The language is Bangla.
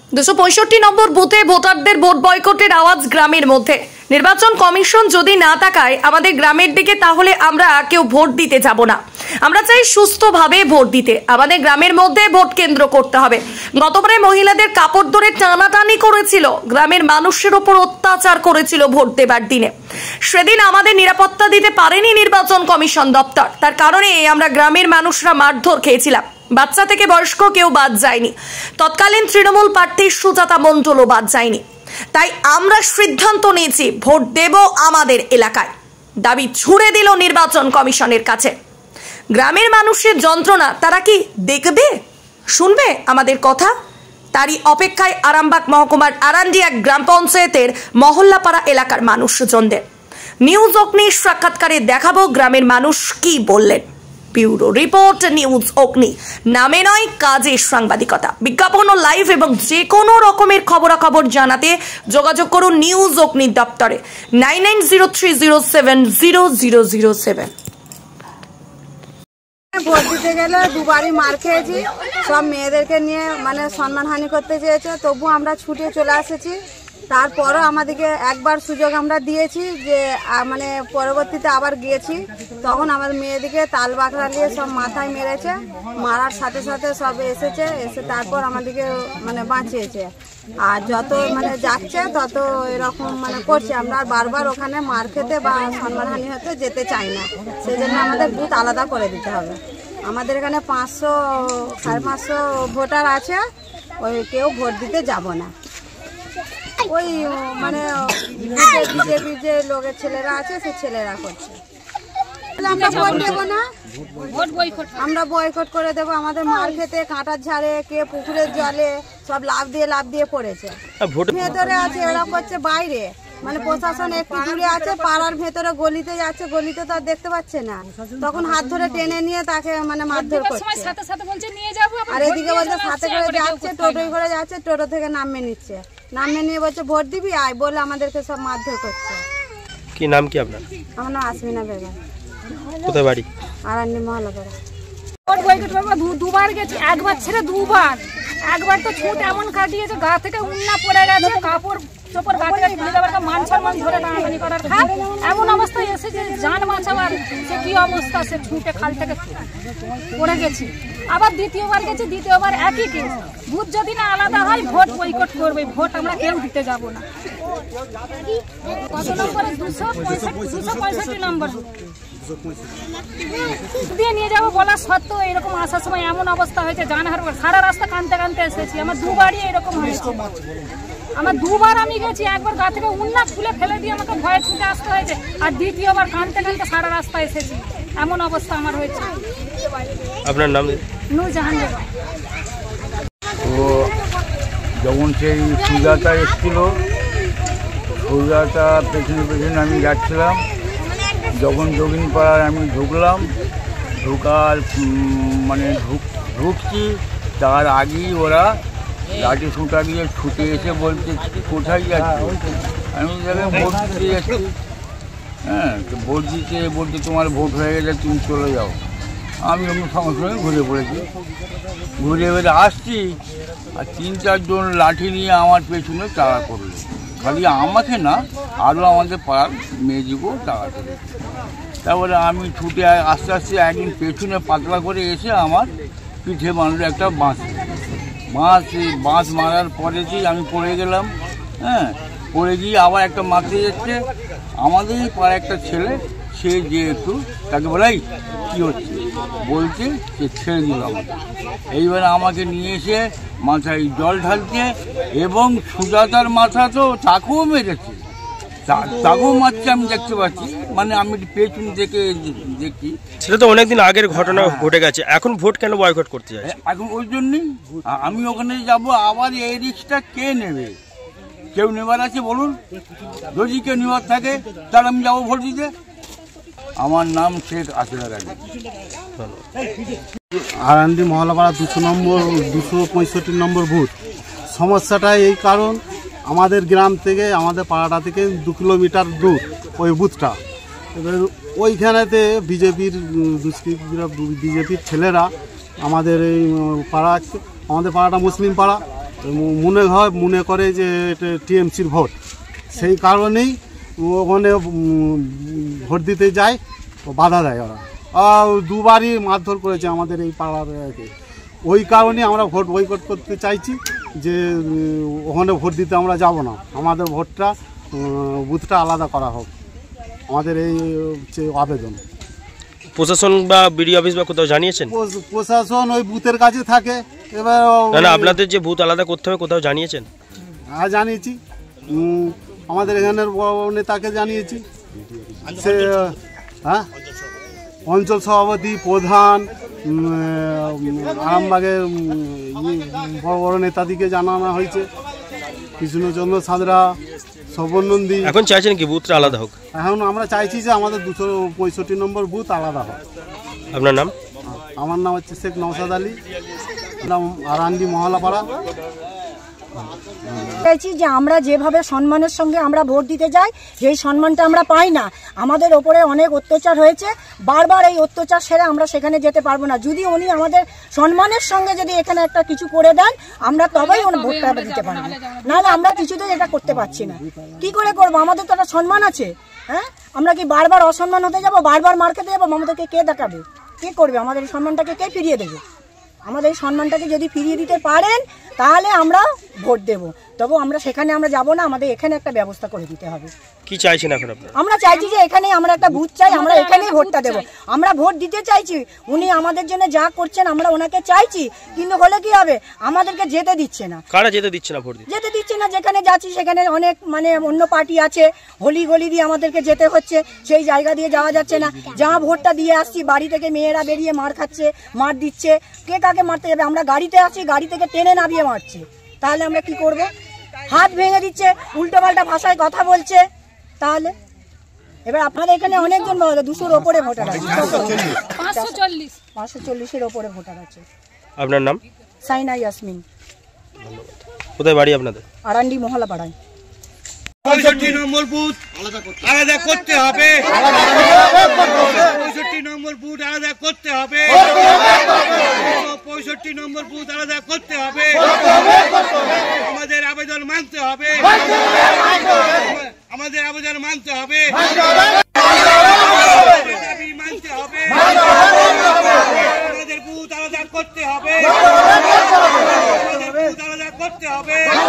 265 নম্বর বুথে ভোটারদের ভোট বয়কটের আওয়াজ গ্রামের মধ্যে। নির্বাচন কমিশন যদি না তাকায় আমাদের গ্রামের দিকে, তাহলে আমরা কেউ ভোট দিতে যাব না। আমরা চাই সুস্থভাবে ভোট দিতে। আমাদের গ্রামের মধ্যে ভোট কেন্দ্র করতে হবে। গতবারে মহিলাদের কাপড় ধরে টানাটানি করেছিল, গ্রামের মানুষের উপর অত্যাচার করেছিল ভোট দেবার দিনে। সেদিন আমাদের নিরাপত্তা দিতে পারেনি নির্বাচন কমিশন দপ্তর। তার কারণে আমরা গ্রামের মানুষরা মারধর খেয়েছিলাম। বাচ্চা থেকে বয়স্ক কেউ বাদ যায়নি। তৎকালীন তৃণমূল প্রার্থী সুজাতা মণ্ডলও বাদ যায়নি। তাই আমরা সিদ্ধান্ত নিয়েছি ভোট দেব আমাদের এলাকায়। দাবি ছুড়ে দিল নির্বাচন কমিশনের কাছে। গ্রামের মানুষের যন্ত্রণা তারা কি দেখবে, শুনবে আমাদের কথা? তারই অপেক্ষায় আরামবাগ মহকুমার আরান্ডিয়া গ্রাম পঞ্চায়েতের মহল্লাপাড়া এলাকার মানুষজনদের নিউজ অগ্নি সাক্ষাৎকারে দেখাবো গ্রামের মানুষ কি বললেন। ব্যুরো রিপোর্ট, নিউজ অগ্নি, নামে নয় কাজে সাংবাদিকতা। বিজ্ঞাপন ও লাইভ এবং যে কোনো রকমের খবরাখবর জানাতে যোগাযোগ করুন নিউজ অগ্নি দপ্তরে 9903070007। ভোট দিতে গেলে দুবারই মার খেয়েছি। সব মেয়েদেরকে নিয়ে মানে সম্মানহানি করতে চেয়েছে, তবু আমরা ছুটে চলে এসেছি। তারপরও আমাদেরকে একবার সুযোগ আমরা দিয়েছি যে মানে পরবর্তীতে আবার গিয়েছি, তখন আমার মেয়েদিকে তাল বাকড়া নিয়ে সব মাথায় মেরেছে। মারার সাথে সাথে সব এসে তারপর আমাদেরকে মানে বাঁচিয়েছে। আর যত মানে যাচ্ছে তত এরকম মানে করছে। আমরা বারবার ওখানে মার খেতে বা সম্মানহানি হতে যেতে চাই না। সেই জন্য আমাদের বুথ আলাদা করে দিতে হবে। আমাদের এখানে 500-550 ভোটার আছে, ওই কেউ ভোট দিতে যাব না। ওই মানে বিজেপির যে লোকের ছেলেরা আছে সেই ছেলেরা করছে। আমরা ভোট দেবো না, আমরা বয়কট করে দেবো। আমাদের মার খেতে কাঁটার ঝাড়ে, কে পুকুরের জলে সব লাফ দিয়ে পড়েছে। ভেতরে আছে এরা করছে বাইরে, মানে প্রশাসন একটু দূরে আছে, পাড়ার ভেতরে গলিতে যাচ্ছে, গলিতে তো আর দেখতে পাচ্ছে না। তখন হাত ধরে টেনে নিয়ে তাকে মানে মারধর করছে। আর এদিকে বলছে সাথে করে যাচ্ছে, টোটোয় করে যাচ্ছে, টোটো থেকে নামিয়ে নিচ্ছে। নামিয়ে নিয়ে বলছে ভোট দিবি আয় বলে আমাদেরকে সব মারধর করছে। কি নাম কি আপনার? আমার নাম আসমিনা বেগম। কোথায় বাড়ি? আরান্ডি মহল্লাপাড়া। ভোট বয়কট করবো দুবার গেছি, একবার ছেড়ে দুবার। একবার তো ছুট এমন কাটিয়েছে, গা থেকে উন্না পড়ে গেছে, কাপড় চোপড় গা থেকে খুলে দেওয়ার, মান সম্মান ধরে টানাটানি করার খাল এমন অবস্থায় এসেছে জান বাঁচাবার। সে কি অবস্থা, সে ছুটে খাল থেকে পড়ে গেছি। আবার দ্বিতীয়বার গেছি, দ্বিতীয়বার একই কেস। ভোট যদি না আলাদা হয় ভোট বয়কট করবে, ভোট আমরা কেউ দিতে যাব না। কত নম্বরে? 265 নম্বর দিয়ে নিয়ে যাবো বলা সত্ত্বেও এরকম আসার সময় এমন অবস্থা হয়েছে, জানহার সারা রাস্তা কানতে কানতে এসেছি। আমার দুবারই এরকম হয়েছে। আমার দুবার আমি গেছি, একবার গা থেকে উন্না খুলে ফেলে দিয়ে আমাকে ভয়ে ছুটে আসতে হয়েছে, আর দ্বিতীয়বার কানতে কানতে সারা রাস্তা এসেছি। এমন অবস্থা আমার হয়েছে। আপনার নাম? নূরজাহান বেগম। তো যখন সেই সুজাতা এসেছিল, সুজাতা পেছনে আমি যাচ্ছিলাম, যখন যোগিনীপাড়ায় আমি ঢুকলাম, ঢুকার মানে ঢুকছি তার আগেই ওরা লাঠি ছুটা দিয়ে ছুটে এসে বলছে কোথায় যাচ্ছি? আমি জায়গায় ভোট দিতে যাচ্ছি। হ্যাঁ, তো ভোট দিতে বলতে তোমার ভোট হয়ে গেলে তুমি চলে যাও। আমি অন্য সঙ্গে সঙ্গে ঘুরে পড়েছি। ঘুরে বেড়ে আসছি আর 3-4 জন লাঠি নিয়ে আমার পেছনে তাড়া করলো। খালি আমাকে না, আরও আমাদের পাড়ার মেয়েদিকেও তাড়া করে। তারপরে আমি ছুটে আস্তে আস্তে একদিন পেছনে পাতলা করে এসে আমার পিঠে মারলো একটা বাঁশ মারার পরে আমি পড়ে গেলাম। হ্যাঁ, পড়ে গিয়ে আবার একটা মারতে যাচ্ছে। আমাদেরই পাড়ার একটা ছেলে, সে যে একটু তাকে বলাই কী হচ্ছে বলছে, সে ছেড়ে দিল আমাকে। এইবারে আমাকে নিয়ে এসে মাথায় জল ঢালছে এবং সুজাতার মাথা তো তাকেও মেরেছে, তাকেও মারছে। আমি দেখতে পাচ্ছি, মানে আমি পেছন থেকে দেখি। সেটা তো অনেকদিন আগের ঘটনা ঘটে গেছে, এখন ভোট কেন বয়কট করতে যাচ্ছে? এখন ওই জন্যই আমি ওখানে যাব। আবার এই রিস্কটা কে নেবে? কেউ নেবার আছে বলুন? যদি কেউ নেবার থাকে তাহলে আমি যাবো ভোট দিতে। আমার নাম শেখ আসিফ আলী। আরান্ডি মহল্লাপাড়া 265 নম্বর বুথ। সমস্যাটা এই কারণ, আমাদের গ্রাম থেকে আমাদের পাড়াটা থেকে 2 কিলোমিটার দূর ওই বুথটা। এবার ওইখানেতে বিজেপির বিজেপির ছেলেরা আমাদের এই আমাদের পাড়াটা মুসলিম পাড়া। মনে করে যে এটা টিএমসির ভোট, সেই কারণেই ওখানে ভোট দিতে যায়, বাধা দেয় ওরা। দুবারই মারধর করেছে আমাদের এই পাড়াকে। ওই কারণে আমরা ভোট বয়কট করতে চাইছি যে ওখানে ভোট দিতে আমরা যাব না, আমাদের ভোটটা বুথটা আলাদা করা হোক, আমাদের এই হচ্ছে আবেদন। প্রশাসন বা বিডি অফিস বা কোথাও জানিয়েছেন? প্রশাসন ওই বুথের কাছে থাকে। এবার না, আপনাদের যে বুথ আলাদা করতে হবে কোথাও জানিয়েছেন? হ্যাঁ জানিয়েছি, আমাদের এখানের বড় নেতাকে জানিয়েছি, সে হ্যাঁ অঞ্চল সভাপতি, প্রধান, আরামবাগের বড় বড় নেতাদিকে জানানো হয়েছে, কৃষ্ণচন্দ্র সাঁতরা, শোভন নন্দী। এখন চাইছেন কি বুথটা আলাদা হোক? এখন আমরা চাইছি যে আমাদের 265 নম্বর বুথ আলাদা হোক। আপনার নাম? আমার নাম হচ্ছে শেখ নওশাদ আলী, নাম আরান্ডি মহলাপাড়া। চাইছি যে আমরা যেভাবে সম্মানের সঙ্গে আমরা ভোট দিতে যাই, যেই সম্মানটা আমরা পাই না, আমাদের ওপরে অনেক অত্যাচার হয়েছে, বারবার এই অত্যাচার সেরে আমরা সেখানে যেতে পারবো না। যদি উনি আমাদের সম্মানের সঙ্গে যদি এখানে একটা কিছু করে দেন, আমরা তবেই ওনার ভোটটা দিতে পারবো, নাহলে আমরা কিছুতেই এটা করতে পারছি না। কি করে করবো? আমাদের তো একটা সম্মান আছে। হ্যাঁ, আমরা কি বারবার অসম্মান হতে যাবো, বারবার মার খেতে যাবো? আমাদেরকে কে দেখাবে, কে করবে? আমাদের এই সম্মানটাকে কে ফিরিয়ে দেবে? আমাদের এই সম্মানটাকে যদি ফিরিয়ে দিতে পারেন তাহলে আমরা ভোট দেব, তবু আমরা সেখানে আমরা যাব না, আমাদের এখানে একটা ব্যবস্থা করে দিতে হবে। কি চাইছেন এখন আপনারা? আমরা চাইছি যে এখানে আমরা একটা বুথ চাই, আমরা এখানেই ভোটটা দেব, আমরা ভোট দিতে চাইছি। উনি আমাদের জন্য যা করছেন আমরা ওনাকে চাইছি, কিন্তু হলে কি হবে, আমাদেরকে যেতে দিচ্ছে না। কারা যেতে দিচ্ছে না ভোট দিতে? যেতে দিচ্ছে না, যেখানে যাচ্ছি সেখানে অনেক অন্য পার্টি আছে, হলি গলি দিয়ে আমাদেরকে যেতে হচ্ছে, সেই জায়গা দিয়ে যাওয়া যাচ্ছে না। যা ভোটটা দিয়ে আসছি, বাড়ি থেকে মেয়েরা বেরিয়ে মার খাচ্ছে, মার দিচ্ছে, কে কাকে মারতে যাবে? আমরা গাড়িতে আসছি, গাড়ি থেকে টেনে নামিয়ে মারছে, তাহলে আমরা কি করব? হাত ভেঙে দিচ্ছে, উল্টোপাল্টা ভাষায় কথা বলছে, তাহলে এবার আপনাদের এখানে অনেকজন 200-র ওপরে ভোটার আছে, 540-এর ওপরে ভোটার আছে। আপনার নাম? সাইনা ইয়াসমিন। কোথায় বাড়ি আপনাদের? আরান্ডি মহলা পাড়ায়। 65 নম্বর বুথ আলাদা করতে হবে, 65 নম্বর বুথ আলাদা করতে হবে, 65 নম্বর বুথ আলাদা করতে হবে, আমাদের আবেদন মানতে হবে, আমাদের আবেদন মানতে হবে, দাবি মানতে হবে, আমাদের বুথ আলাদা করতে হবে, আমাদের বুথ আলাদা করতে হবে।